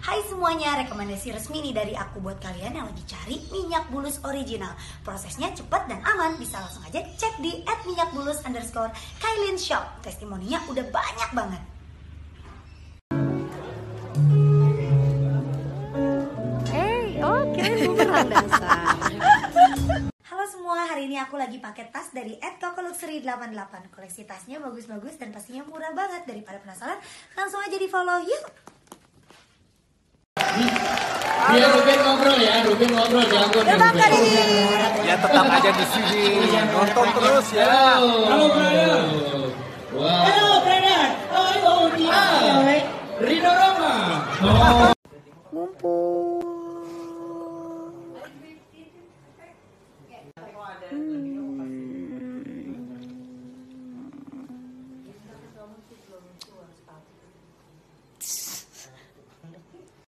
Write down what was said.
Hai semuanya, rekomendasi resmi nih dari aku buat kalian yang lagi cari minyak bulus original. Prosesnya cepat dan aman, bisa langsung aja cek di @minyakbulus_kailin_shop. Testimoninya udah banyak banget. Oke, bumerang dasar. Halo semua, hari ini aku lagi pakai tas dari @kokoluxury88. Koleksi tasnya bagus-bagus dan pastinya murah banget. Daripada penasaran, langsung aja di follow yuk. Biar Ruben ngobrol ya, jangan Ya tetap aja di sini, nonton terus ya. Halo Brian. Halo Brian. Halo dia. Rino Roma.